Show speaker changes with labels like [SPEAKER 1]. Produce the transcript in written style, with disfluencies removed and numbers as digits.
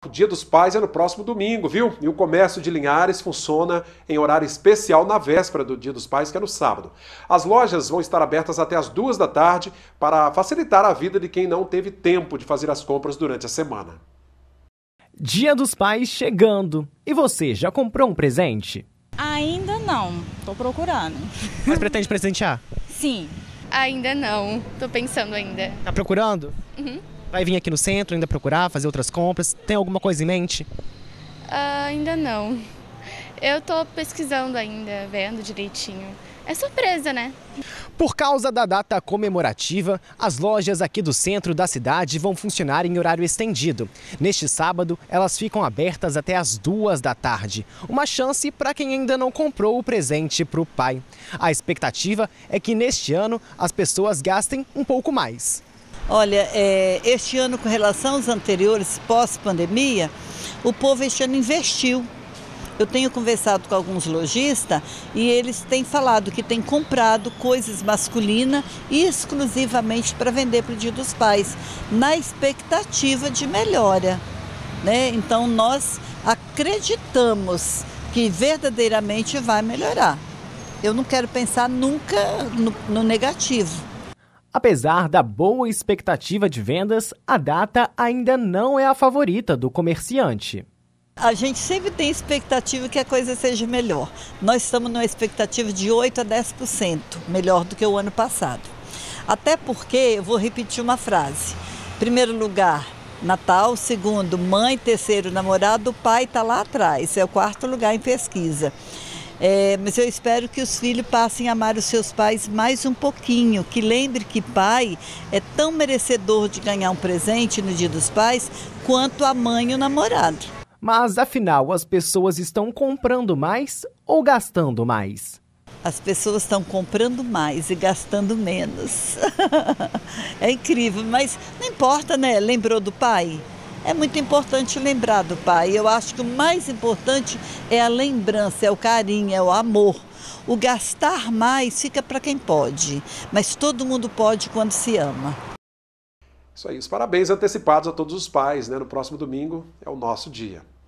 [SPEAKER 1] o Dia dos Pais é no próximo domingo, viu? E o comércio de Linhares funciona em horário especial na véspera do Dia dos Pais, que é no sábado. As lojas vão estar abertas até as 2 da tarde para facilitar a vida de quem não teve tempo de fazer as compras durante a semana.
[SPEAKER 2] Dia dos Pais chegando. E você, já comprou um presente?
[SPEAKER 3] Ainda não, tô procurando.
[SPEAKER 4] Mas pretende presentear?
[SPEAKER 3] Sim.
[SPEAKER 5] Ainda não, tô pensando ainda.
[SPEAKER 4] Tá procurando?
[SPEAKER 5] Uhum.
[SPEAKER 4] Vai vir aqui no centro ainda procurar, fazer outras compras? Tem alguma coisa em mente?
[SPEAKER 5] Ainda não. Eu tô pesquisando ainda, vendo direitinho. É surpresa, né?
[SPEAKER 4] Por causa da data comemorativa, as lojas aqui do centro da cidade vão funcionar em horário estendido. Neste sábado, elas ficam abertas até as 2 da tarde. Uma chance para quem ainda não comprou o presente para o pai. A expectativa é que neste ano as pessoas gastem um pouco mais.
[SPEAKER 6] Olha, este ano com relação aos anteriores, pós-pandemia, o povo este ano investiu. Eu tenho conversado com alguns lojistas e eles têm falado que têm comprado coisas masculinas exclusivamente para vender para o Dia dos Pais, na expectativa de melhora, né? Então nós acreditamos que verdadeiramente vai melhorar. Eu não quero pensar nunca no negativo.
[SPEAKER 2] Apesar da boa expectativa de vendas, a data ainda não é a favorita do comerciante.
[SPEAKER 6] A gente sempre tem expectativa que a coisa seja melhor. Nós estamos numa expectativa de 8% a 10% melhor do que o ano passado. Até porque, eu vou repetir uma frase. Primeiro lugar, Natal. Segundo, mãe. Terceiro, namorado. O pai está lá atrás. É o 4º lugar em pesquisa. Mas eu espero que os filhos passem a amar os seus pais mais um pouquinho. Que lembre que pai é tão merecedor de ganhar um presente no Dia dos Pais quanto a mãe e o namorado.
[SPEAKER 2] Mas, afinal, as pessoas estão comprando mais ou gastando mais?
[SPEAKER 6] As pessoas estão comprando mais e gastando menos. É incrível, mas não importa, né? Lembrou do pai? É muito importante lembrar do pai. Eu acho que o mais importante é a lembrança, é o carinho, é o amor. O gastar mais fica para quem pode, mas todo mundo pode quando se ama.
[SPEAKER 1] Isso aí, os parabéns antecipados a todos os pais, né? No próximo domingo é o nosso dia.